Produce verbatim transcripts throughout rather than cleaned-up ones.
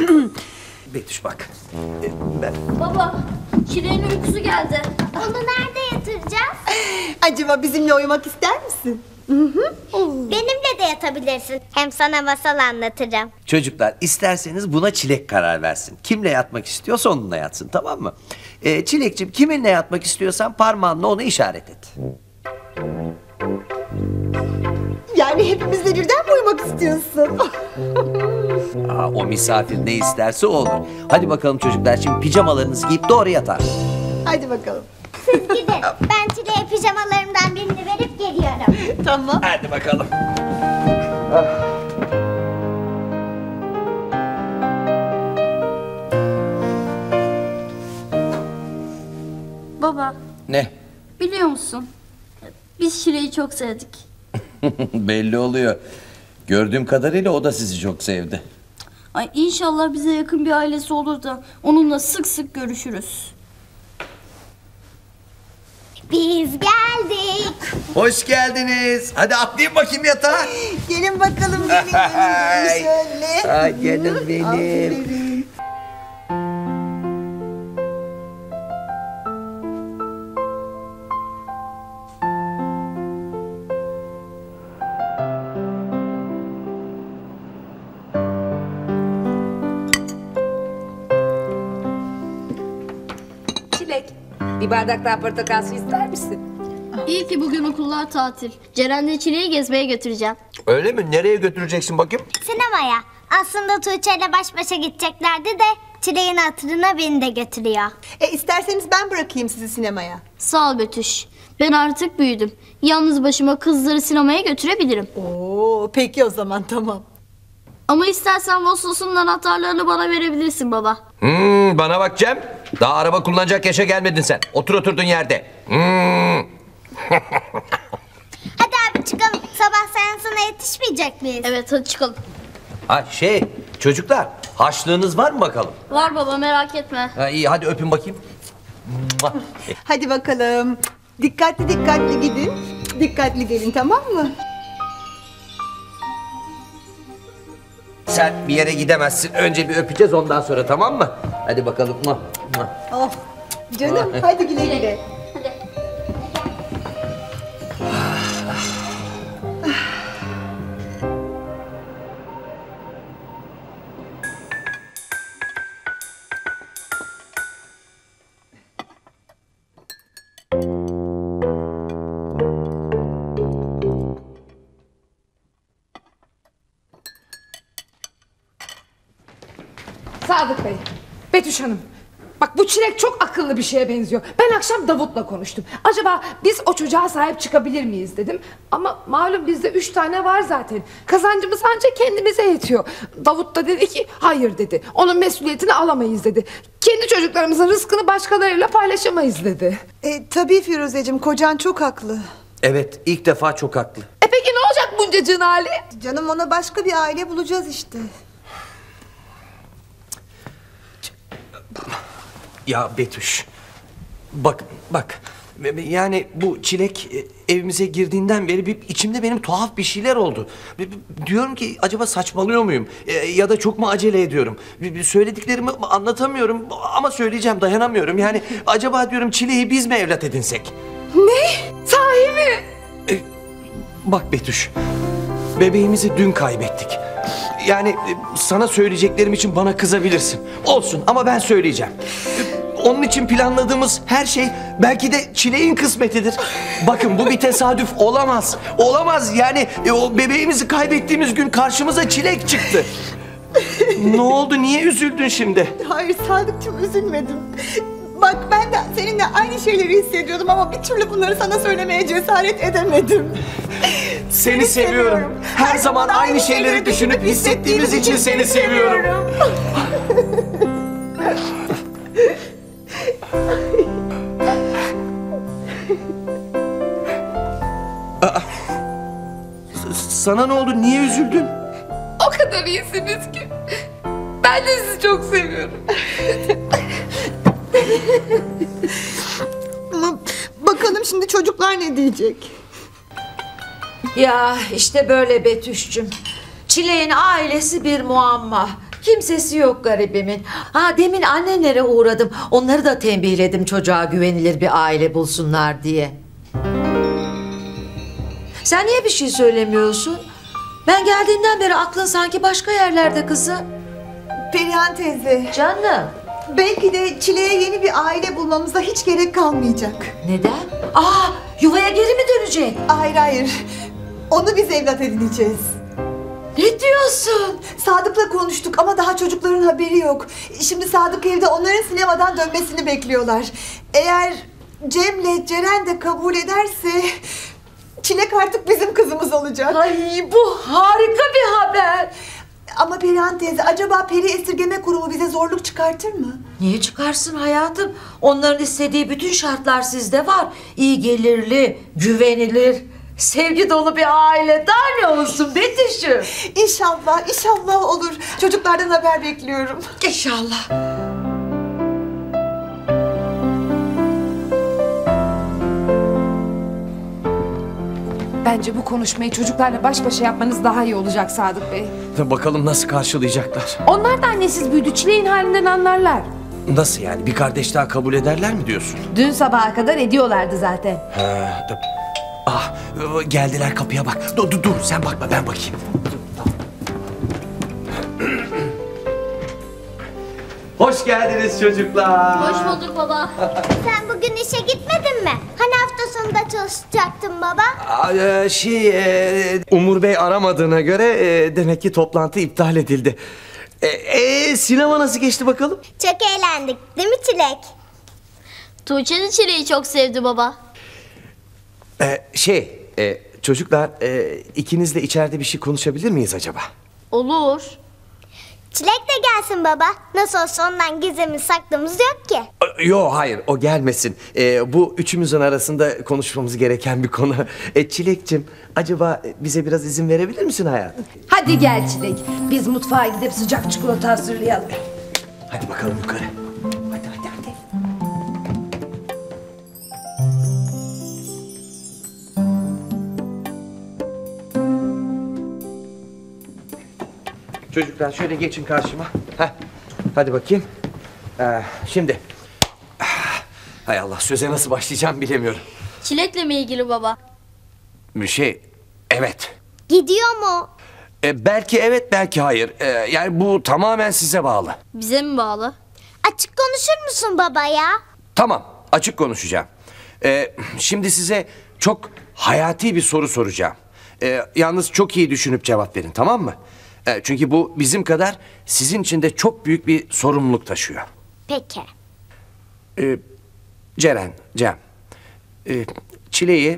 Betüş bak. Ben... Baba, Çileğin uykusu geldi. Onu nerede yatıracağız? Acaba bizimle uyumak ister misin? Benimle de yatabilirsin. Hem sana masal anlatacağım. Çocuklar isterseniz buna Çilek karar versin. Kimle yatmak istiyorsa onunla yatsın, tamam mı? Ee, Çilekciğim, kiminle yatmak istiyorsan parmağınla onu işaret et. Yani hepimizle birden mi uyumak istiyorsun? Aa, o misafir ne isterse o olur. Hadi bakalım çocuklar, şimdi pijamalarınızı giyip doğru yatar. Hadi bakalım. Siz gidin. Ben Çile'ye pijamalarımdan birini verip geliyorum. Tamam. Hadi bakalım. Baba, Ne? biliyor musun? Biz Çileği çok sevdik. Belli oluyor. Gördüğüm kadarıyla o da sizi çok sevdi. Ay inşallah bize yakın bir ailesi olur da onunla sık sık görüşürüz. Biz geldik. Hoş geldiniz. Hadi atlayın bakayım yatağa. Gelin bakalım, gelin gelin. Şöyle. Ay canım benim. Aferin. Çilek, bir bardak daha portakal suyu ister misin? İyi ki bugün okullar tatil. Ceren'le Çileği gezmeye götüreceğim. Öyle mi? Nereye götüreceksin bakayım? Sinemaya. Aslında Tuğçe ile baş başa gideceklerdi de Çileğin hatırına beni de götürüyor. E isterseniz ben bırakayım sizi sinemaya. Sağ ol Betüş. Ben artık büyüdüm. Yalnız başıma kızları sinemaya götürebilirim. Oo, peki o zaman, tamam. Ama istersen Vosos'un anahtarlarını bana verebilirsin baba. Hmm, bana bak Cem. Daha araba kullanacak yaşa gelmedin sen. Otur oturduğun yerde. Hmm. Hadi abi çıkalım. Sabah seansına yetişmeyecek miyiz? Evet hadi çıkalım. Ha şey, çocuklar, harçlığınız var mı bakalım? Var baba merak etme. Ha, iyi, hadi öpün bakayım. Mua. Hadi bakalım. Dikkatli dikkatli gidin. Dikkatli gelin, tamam mı? Sen bir yere gidemezsin. Önce bir öpeceğiz, ondan sonra, tamam mı? Hadi bakalım. Mua, mua. Oh, canım hadi güle güle. Hadi. Sadık Bey, Betüş Hanım. Bak bu Çilek çok akıllı bir şeye benziyor. Ben akşam Davut'la konuştum. Acaba biz o çocuğa sahip çıkabilir miyiz dedim. Ama malum bizde üç tane var zaten. Kazancımız ancak kendimize yetiyor. Davut da dedi ki hayır dedi. Onun mesuliyetini alamayız dedi. Kendi çocuklarımızın rızkını başkalarıyla paylaşamayız dedi. E, tabii Firuzeciğim, kocan çok haklı. Evet, ilk defa çok haklı. E peki ne olacak buncacığın hali? Canım, ona başka bir aile bulacağız işte. Ya Betüş, bak bak, yani bu Çilek e, evimize girdiğinden beri bir, içimde benim tuhaf bir şeyler oldu. Bir- bir- Diyorum ki acaba saçmalıyor muyum? E, ya da çok mu acele ediyorum? Bir- bir Söylediklerimi anlatamıyorum ama söyleyeceğim, dayanamıyorum. Yani acaba diyorum Çilek'i biz mi evlat edinsek? Ne? Sahi mi? E, bak Betüş, bebeğimizi dün kaybettik. Yani e, sana söyleyeceklerim için bana kızabilirsin. Olsun, ama ben söyleyeceğim. E, Onun için planladığımız her şey belki de Çilek'in kısmetidir. Bakın, bu bir tesadüf olamaz. Olamaz yani, e, o bebeğimizi kaybettiğimiz gün karşımıza Çilek çıktı. Ne oldu, niye üzüldün şimdi? Hayır Sadıkçım, üzülmedim. Bak, ben de seninle aynı şeyleri hissediyordum ama bir türlü bunları sana söylemeye cesaret edemedim. Seni seviyorum. Her zaman aynı şeyleri düşünüp hissettiğimiz için seni seviyorum. Aa, s- sana ne oldu? Niye üzüldün? O kadar iyisiniz ki. Ben de sizi çok seviyorum. Ama bakalım şimdi çocuklar ne diyecek? Ya işte böyle Betüş'cüm. Çilek'in ailesi bir muamma. Kimsesi yok garibimin. Ha, demin annenlere uğradım. Onları da tembihledim çocuğa güvenilir bir aile bulsunlar diye. Sen niye bir şey söylemiyorsun? Ben geldiğinden beri aklın sanki başka yerlerde kızım. Perihan teyze, Canım. belki de Çile'ye yeni bir aile bulmamıza hiç gerek kalmayacak. Neden? Aa, yuvaya geri mi dönecek? Hayır hayır, onu biz evlat edineceğiz. Ne diyorsun? Sadık'la konuştuk ama daha çocukların haberi yok. Şimdi Sadık evde onların sinemadan dönmesini bekliyorlar. Eğer Cem'le Ceren de kabul ederse Çilek artık bizim kızımız olacak. Ay, bu harika bir haber. Ama Perihan teyze, acaba Peri Esirgeme Kurumu bize zorluk çıkartır mı? Niye çıkarsın hayatım? Onların istediği bütün şartlar sizde var. İyi gelirli, güvenilir, sevgi dolu bir aile. Daha ne olsun Betüş'üm? İnşallah, inşallah olur. Çocuklardan haber bekliyorum. İnşallah. Bence bu konuşmayı çocuklarla baş başa yapmanız daha iyi olacak Sadık Bey. Bakalım nasıl karşılayacaklar. Onlar da annesiz büyüdü, Çileğin halinden anlarlar. Nasıl yani? Bir kardeş daha kabul ederler mi diyorsun? Dün sabaha kadar ediyorlardı zaten. Ha, dur. Ah, geldiler, kapıya bak. Dur, dur, dur, sen bakma, ben bakayım. Hoş geldiniz çocuklar. Hoş bulduk baba. Sen bugün işe gitmedin mi? Hani hafta sonunda çalışacaktın baba? Aa, e, şey, e, Umur Bey aramadığına göre e, demek ki toplantı iptal edildi. E, e, sinema nasıl geçti bakalım? Çok eğlendik değil mi Çilek? Tuğçe de Çileği çok sevdi baba. E, şey, e, çocuklar, e, ikinizle içeride bir şey konuşabilir miyiz acaba? Olur. Çilek de gelsin baba. Nasıl olsa ondan gizlimiz saklımız yok ki. E, Yo, hayır, o gelmesin. E, bu üçümüzün arasında konuşmamız gereken bir konu. E, Çilek'cim, acaba bize biraz izin verebilir misin hayatım? Hadi gel Çilek, biz mutfağa gidip sıcak çikolata hazırlayalım. Hadi bakalım yukarı. Hadi, hadi, hadi. Çocuklar şöyle geçin karşıma. Heh. Hadi bakayım. Ee, şimdi. Ah, hay Allah, söze nasıl başlayacağım bilemiyorum. Çilekle mi ilgili baba? Bir şey, evet. Gidiyor mu? Ee, belki evet, belki hayır. Ee, yani bu tamamen size bağlı. Bize mi bağlı? Açık konuşur musun baba ya? Tamam, açık konuşacağım. Ee, şimdi size çok hayati bir soru soracağım. Ee, yalnız çok iyi düşünüp cevap verin, tamam mı? Ee, çünkü bu bizim kadar sizin için de çok büyük bir sorumluluk taşıyor. Peki. Ee, Ceren, Cem, ee, Çile'yi...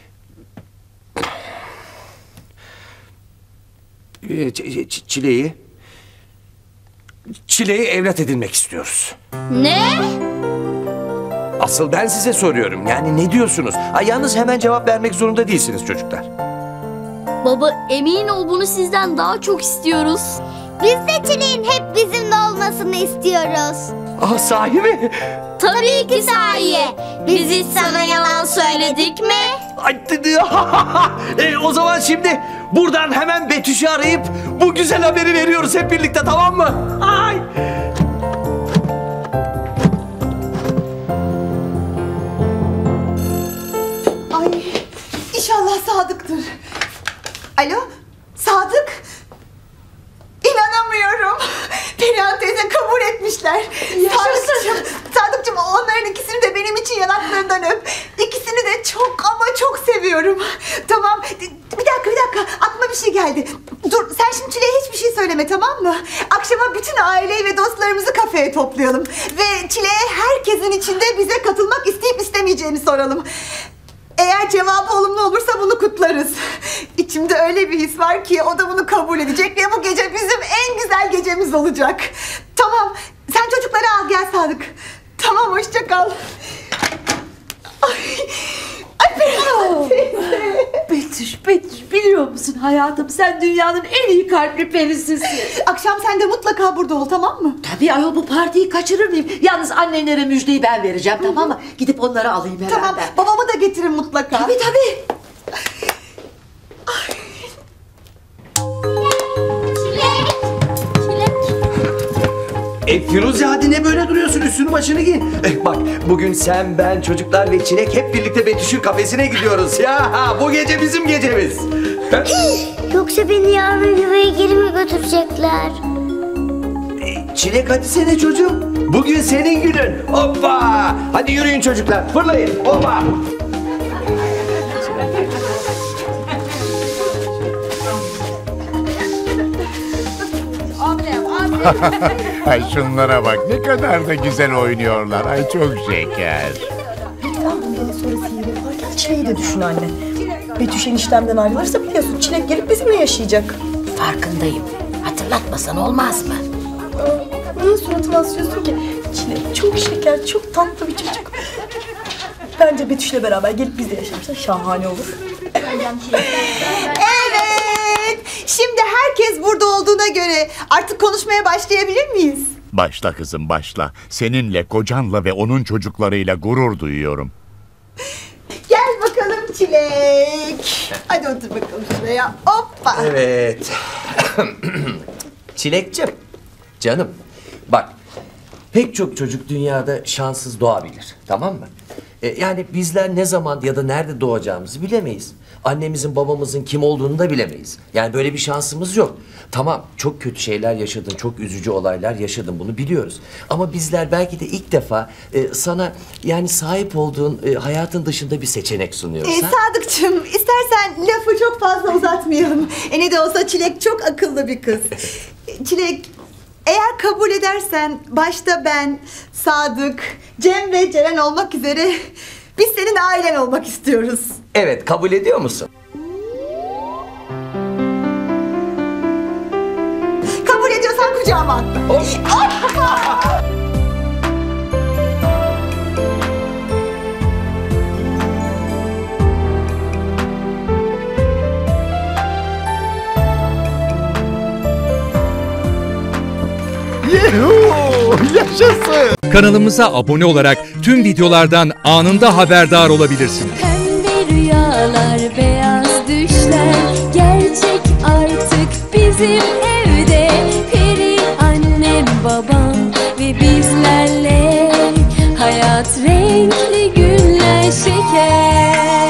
Ee, Ç- Ç- Çile'yi... Çile'yi evlat edinmek istiyoruz. Ne? Asıl ben size soruyorum. Yani ne diyorsunuz? Ay, yalnız hemen cevap vermek zorunda değilsiniz çocuklar. Baba emin ol bunu sizden daha çok istiyoruz. Biz de Çilek'in hep bizimle olmasını istiyoruz. Ah, sahi mi? Tabii ki sahi. Biz hiç sana yalan söyledik mi? Ay, e, o zaman şimdi buradan hemen Betüş'ü arayıp bu güzel haberi veriyoruz hep birlikte, tamam mı? Ay! Ay, inşallah Sadık'tır. Alo, Sadık? İnanamıyorum. Perihan teyze kabul etmişler. Sadıkçım, Sadıkçım, onların ikisini de benim için yanaklarından öp. İkisini de çok ama çok seviyorum. Tamam, bir dakika bir dakika, aklıma bir şey geldi. Dur, sen şimdi Çile'ye hiçbir şey söyleme, tamam mı? Akşama bütün aileyi ve dostlarımızı kafeye toplayalım. Ve Çile'ye herkesin içinde bize katılmak isteyip istemeyeceğini soralım. Eğer cevabı olumlu olursa bunu kutlarız. İçimde öyle bir his var ki o da bunu kabul edecek ve bu gece bizim en güzel gecemiz olacak. Tamam, sen çocukları al gel Sadık. Tamam, hoşça kal. Ay, ay Perihan teyze. Betüş, Betüş, biliyor musun hayatım, sen dünyanın en iyi kalpli perisisin. Akşam sen de mutlaka burada ol, tamam mı? Tabii ayol, bu partiyi kaçırır mıyım? Yalnız annenlere müjdeyi ben vereceğim, tamam mı? Gidip onları alayım herhalde. Tamam, babamı da getirin mutlaka. Tabii tabii. Çilek. Çilek. E Firuze hadi ne böyle duruyorsun, üstünü başını giy. Eh, bak bugün sen, ben, çocuklar ve Çilek hep birlikte Betüş'ün kafesine gidiyoruz. Ya bu gece bizim gecemiz. Yoksa beni yarın yuvaya geri mi götürecekler? Çilek hadi sene çocuğum. Bugün senin günün. Hoppa. Hadi yürüyün çocuklar. Fırlayın. Hoppa. Ay şunlara bak, ne kadar da güzel oynuyorlar. Ay çok şeker. Çileği de düşün anne. Betüş eniştemden ayrılırsa biliyorsun Çilek gelip bizimle yaşayacak. Farkındayım. Hatırlatmasan olmaz mı? Niye suratını asıyorsun ki? Çilek çok şeker, çok tatlı bir çocuk. Bence Betüş'le beraber gelip bizle yaşarsa şahane olur. Evet. Şimdi herkes burada olduğuna göre artık konuşmaya başlayabilir miyiz? Başla kızım başla. Seninle, kocanla ve onun çocuklarıyla gurur duyuyorum. Gel bakalım Çilek. Hadi otur bakalım şuraya. Hoppa. Evet. Çilekçim, canım. Bak, pek çok çocuk dünyada şanssız doğabilir, tamam mı? E, yani bizler ne zaman ya da nerede doğacağımızı bilemeyiz. Annemizin, babamızın kim olduğunu da bilemeyiz. Yani böyle bir şansımız yok. Tamam, çok kötü şeyler yaşadın, çok üzücü olaylar yaşadın, bunu biliyoruz. Ama bizler belki de ilk defa e, sana yani sahip olduğun e, hayatın dışında bir seçenek sunuyoruz. Ee, ha? Sadıkçım, istersen lafı çok fazla uzatmayalım. E ne de olsa Çilek çok akıllı bir kız. Çilek, eğer kabul edersen başta ben, Sadık, Cem ve Ceren olmak üzere biz senin ailen olmak istiyoruz. Evet, kabul ediyor musun? Kabul ediyorsan kucağıma atla. Hoppa! Yuhuu! Yaşasın! Kanalımıza abone olarak tüm videolardan anında haberdar olabilirsiniz. Pembe rüyalar, beyaz düşler gerçek artık bizim